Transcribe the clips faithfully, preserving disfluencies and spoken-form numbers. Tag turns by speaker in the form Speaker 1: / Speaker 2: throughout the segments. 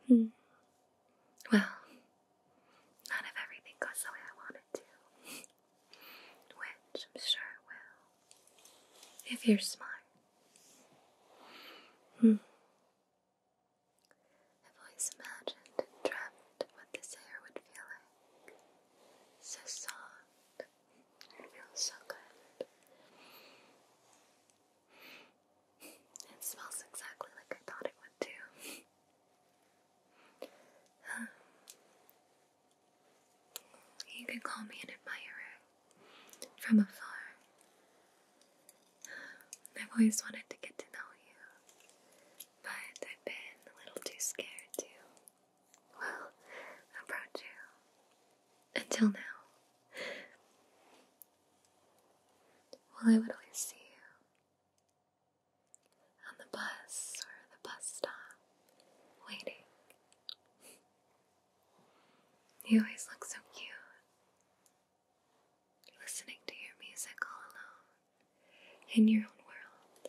Speaker 1: Hmm. Well, not if everything goes the way I want it to. Which I'm sure it will. If you're smart. Hmm. I've always imagined and dreamt what this hair would feel like. So soft. It feels so good. It smells exactly like I thought it would do. You can call me an admirer from afar. I've always wanted to get to know you, but I've been a little too scared to, well, approach you. Until now. Well, I would always see you on the bus or the bus stop, waiting. You always look so cute. Listening to your music all alone, in your own world.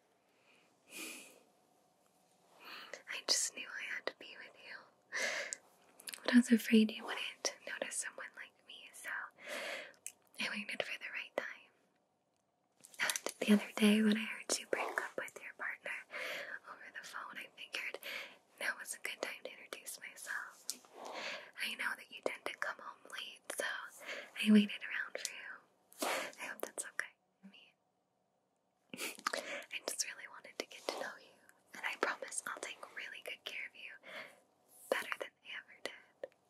Speaker 1: I just knew I had to be with you. But I was afraid you wouldn't notice someone like me, so I waited for the right time. And the other day when I heard you break up with your partner over the phone, I figured now was a good time to introduce myself. I know that you tend to come home late, so I waited around for you. I hope that's okay. I mean, I just really wanted to get to know you, and I promise I'll take really good care of you, better than I ever did.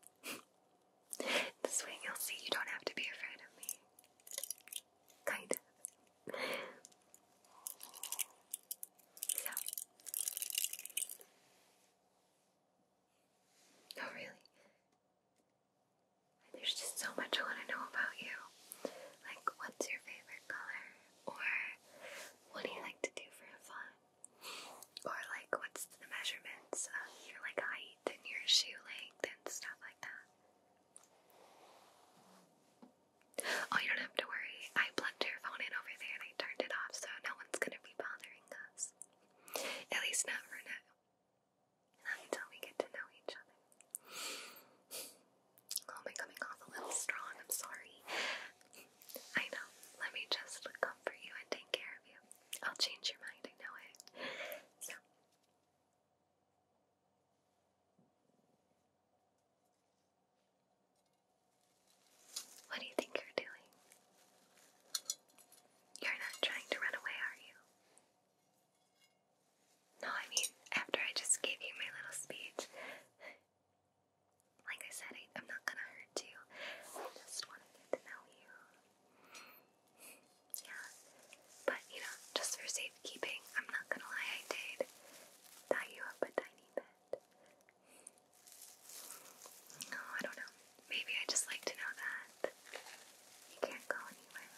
Speaker 1: This way you'll see you don't have to be afraid of me. Kind of. So. Oh, really? There's just so much I want to know about you. Like, what's your favorite color? Or what do you like to do for fun? Or like, what's the measurements of your like height and your shoe length and stuff like that? Oh, you don't have to worry. I plugged your phone in over there and I turned it off, so no one's gonna be bothering us. At least not for now. Not until we get to know each other. Oh, am I coming off a little strong? I'm sorry. I know. Let me just comfort you and take care of you. I'll change your mind, I know it. So. What do you think you're doing? You're not trying to run away, are you? No, I mean, after I just gave you my little speech, like I said, I, I'm not gonna hurt you. I just want to get to know you. Yeah, but you know, just for safekeeping, I'm not gonna lie, I did tie you up a tiny bit. No, I don't know. Maybe I just like to know that you can't go anywhere.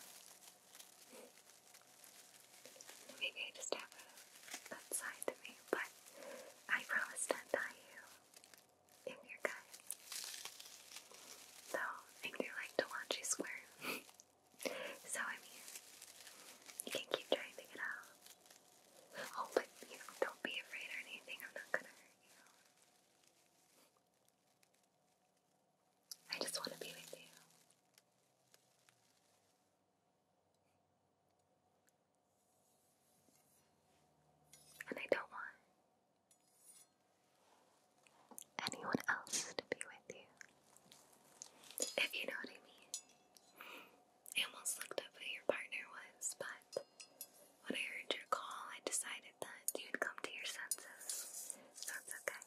Speaker 1: Maybe I just have a, that side to me, but I promise to untie you if you're good. Though I do like to watch you squirm. So I mean, you can keep trying to get out. Oh, but you know, don't be afraid or anything. I'm not gonna hurt you. I just want to be with you. And I don't want anyone else to be with you. If you know what I mean. I almost looked up who your partner was, but when I heard your call, I decided that you'd come to your senses. So it's okay.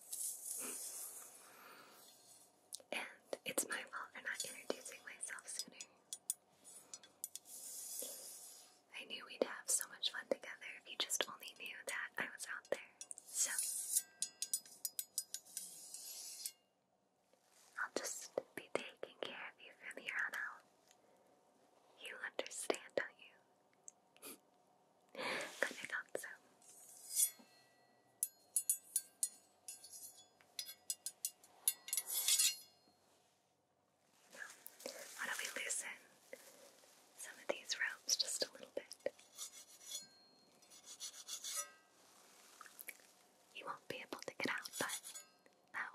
Speaker 1: And it's my fault for not introducing myself sooner. I knew we'd have so much fun together if you just only knew that I was out there. So, I'll just be taking care of you from here on out. You understand, don't you? Good, I thought so. Why don't we loosen some of these ropes just a little bit? You won't be able to get out, but that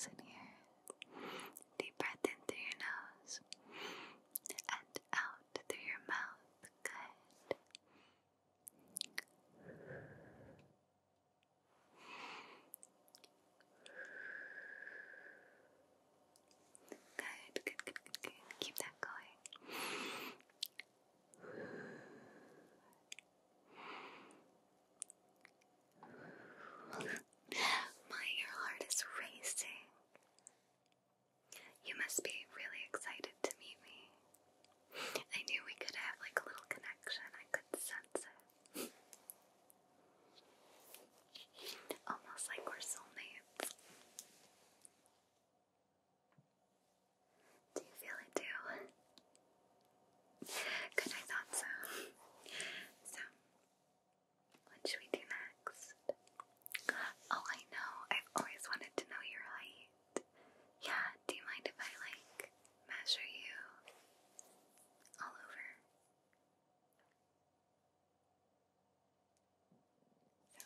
Speaker 1: listen here. Deep breath in through your nose and out through your mouth. Good. Good, good, good, good, good. Keep that going. My, your heart is racing. You must be really excited to meet me. I knew we could have like a little connection. I could sense it. Almost like we're soulmates. Do you feel it too? Good, I thought so. So, what should we do next? Oh, I know. I've always wanted to know your height. Yeah, do you mind if I, like, measure you all over? So.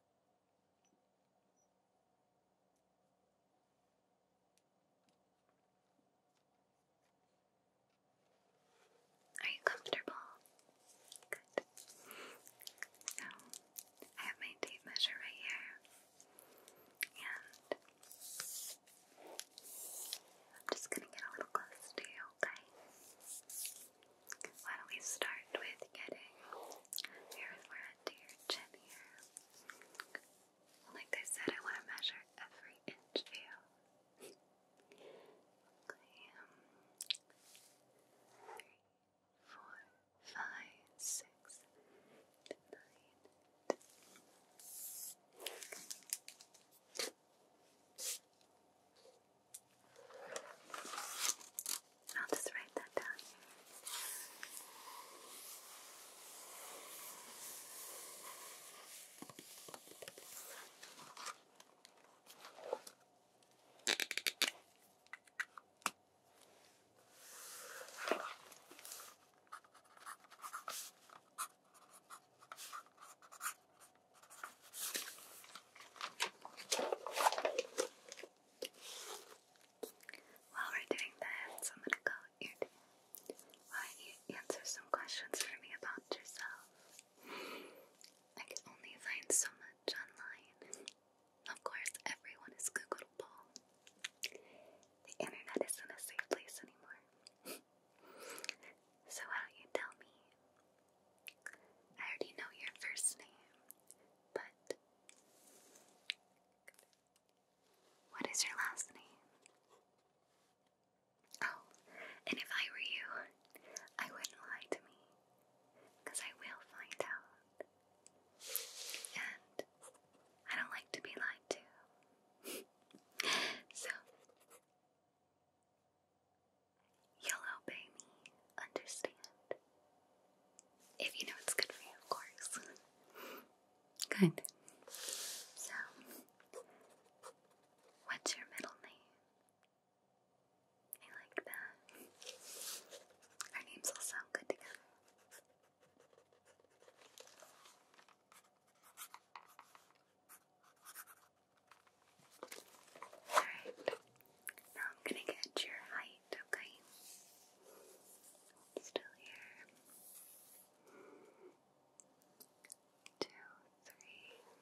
Speaker 1: Are you comfortable? Good. So, I have my tape measure right here. And I'm just gonna get a little close to you, okay? Why don't we start with getting your forehead to your chin here? Like I said, I want to measure every inch of you. Okay, um, three, four, five, six, nine. I'll just write that down here. While we're doing that, I'm gonna go ear to ear. Why don't you answer some questions for me about yourself? I can only find so much online. Of course, everyone is Googleable. The internet isn't a safe place anymore. So why don't you tell me? I already know your first name, but what is your last name? Oh, and if I were you, I wouldn't lie to me, because I will find out. And I don't like to be lied to. So, you'll obey me, understand? If you know it's good for you, of course. Good. So, what's your middle name? I like that. Our names will sound good together. Alright. Now I'm gonna get your height, okay? Still here. Two, three,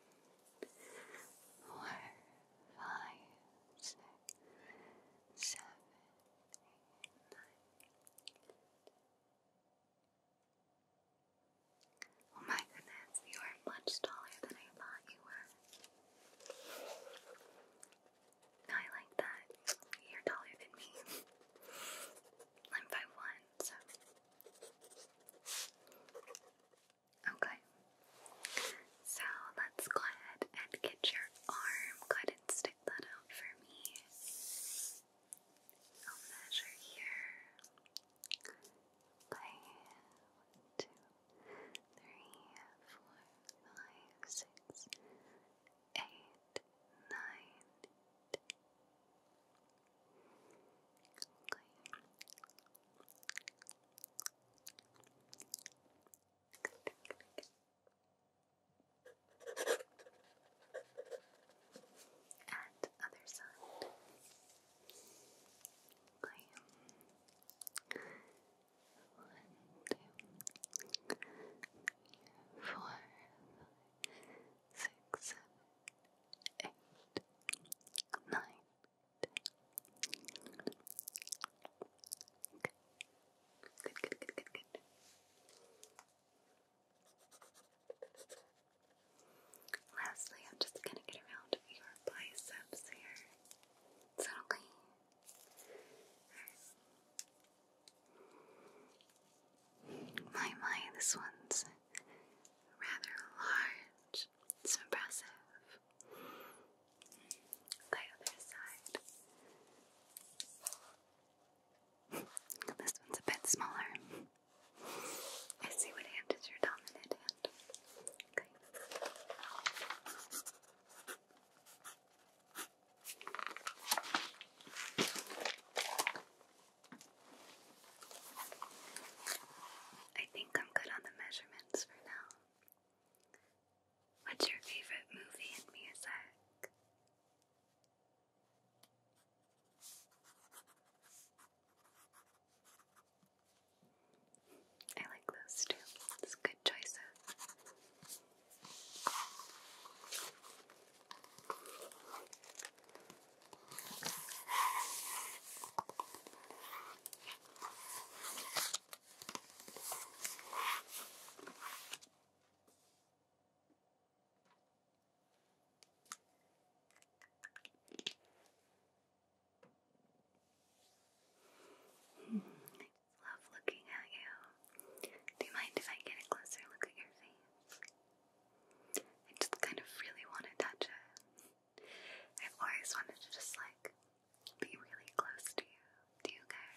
Speaker 1: always wanted to just like be really close to you. Do you care?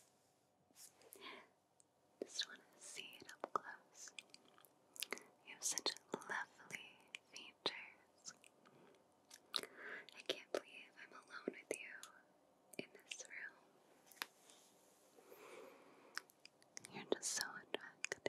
Speaker 1: Just want to see it up close. You have such lovely features. I can't believe I'm alone with you in this room. You're just so attractive.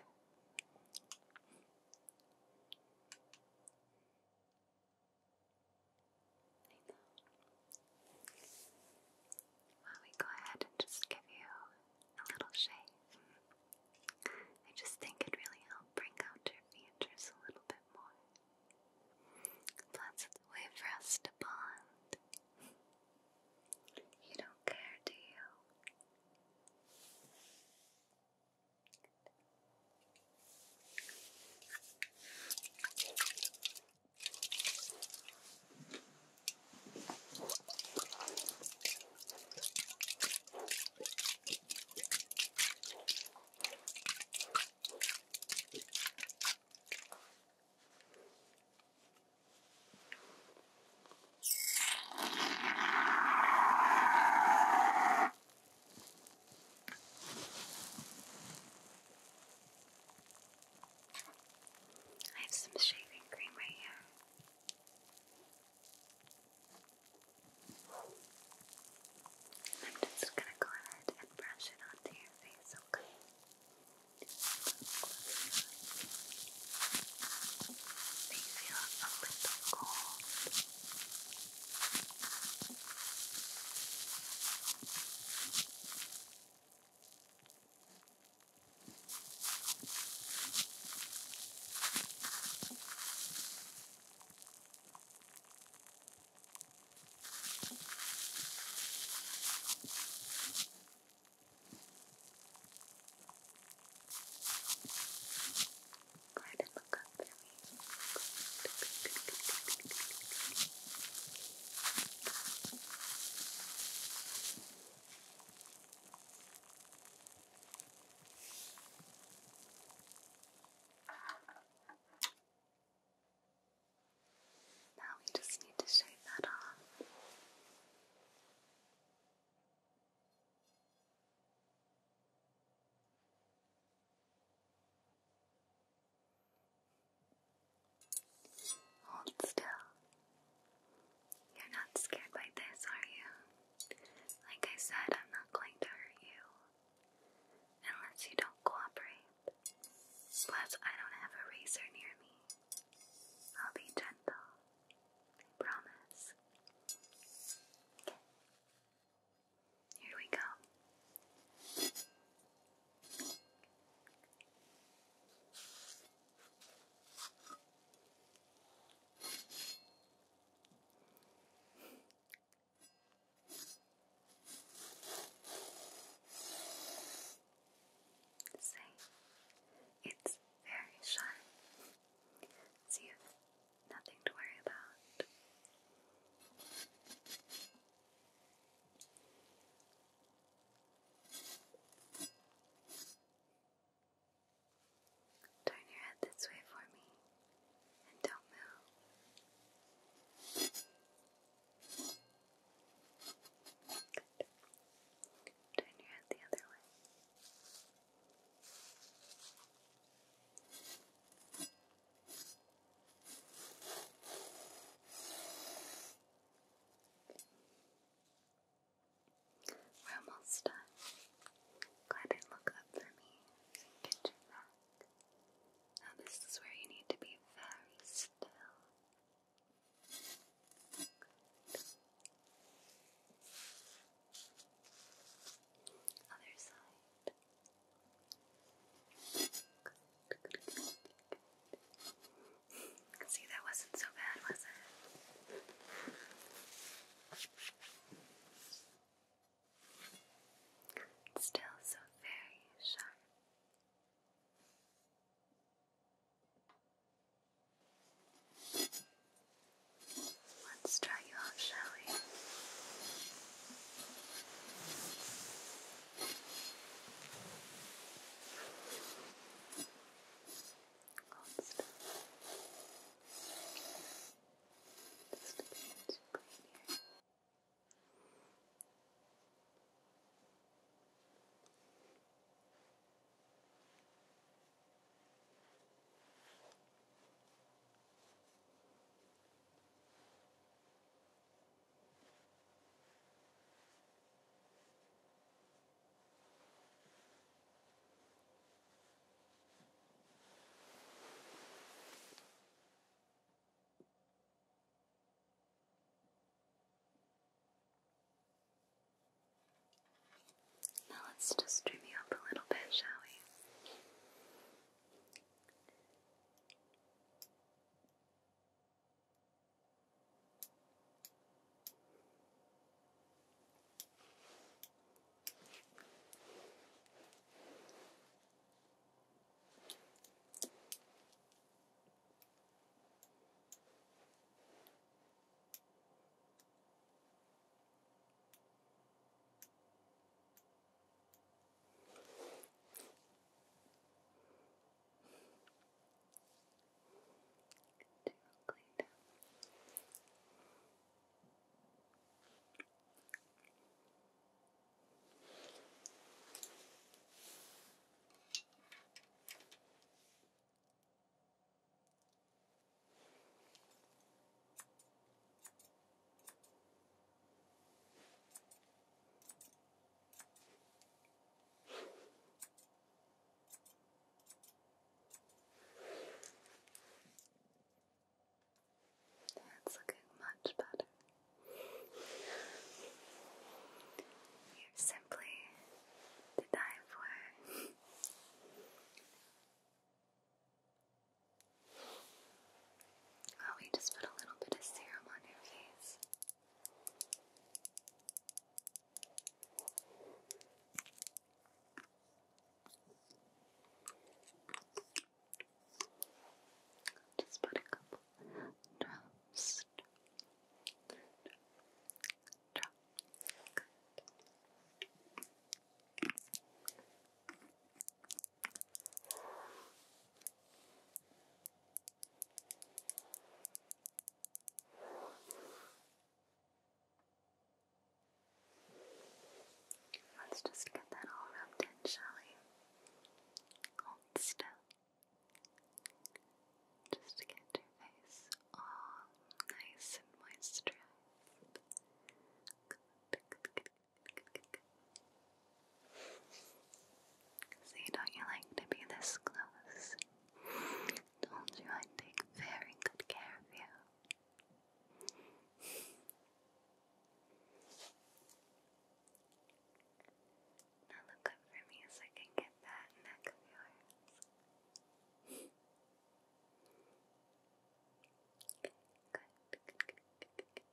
Speaker 1: Let's just trim you up a little bit, shall we? That's looking much better. You're simply to die for. Well, we just put a little bit of serum on your face. Just put a couple drops. Drop. Good. Let's just get that all rubbed in, shall we? Hold still. Just to get your face all nice and moisturized. See, don't you like to be this close? Told you I'd take very good care of you. Now look up for me so I can get that neck of yours. Good, good, good, good, good, good.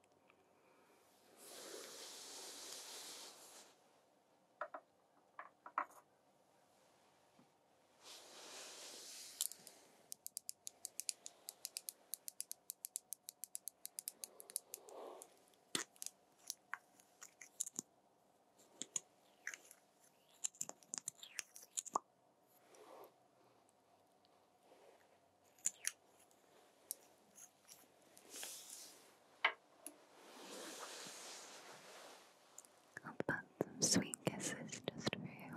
Speaker 1: I'll put some sweet kisses just for you.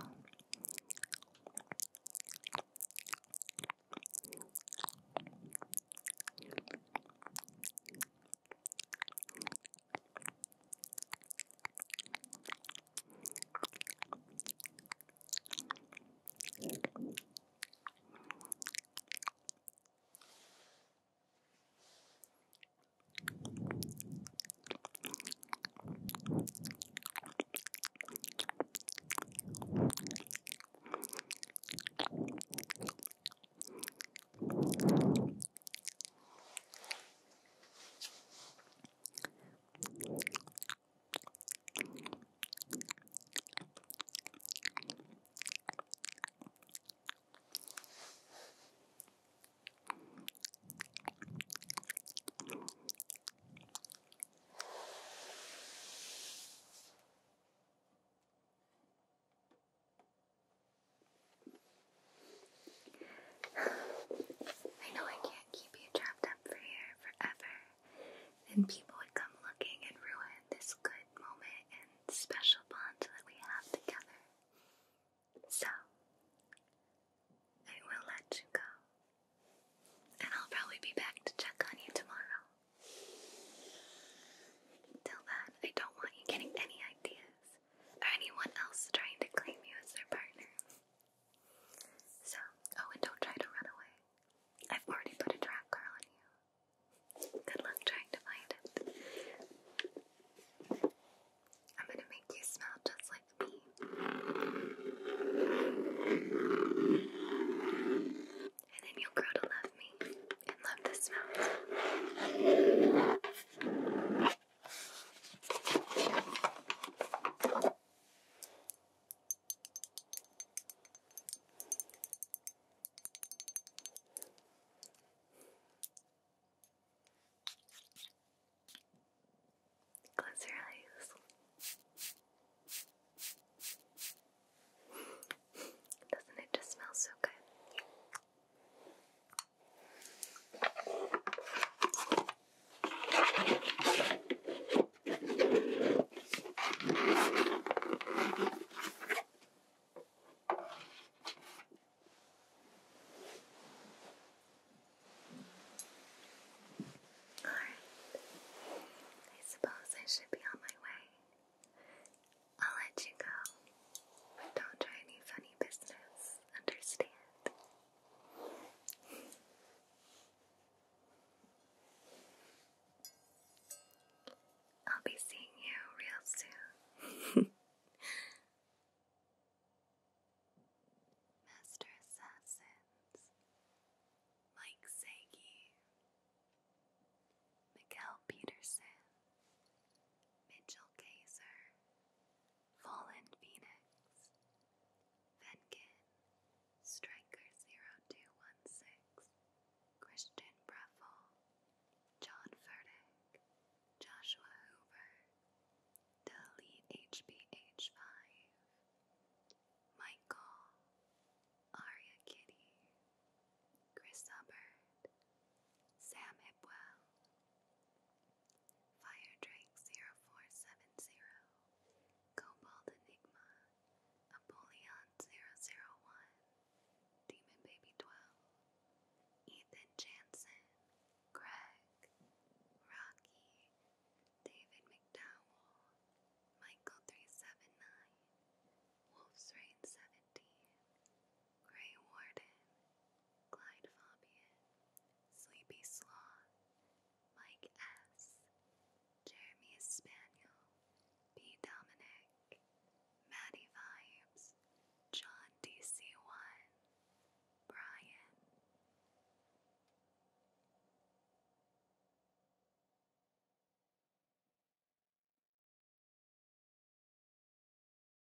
Speaker 1: I know I can't keep you trapped up for here forever. Then people would come looking and ruin this good moment and special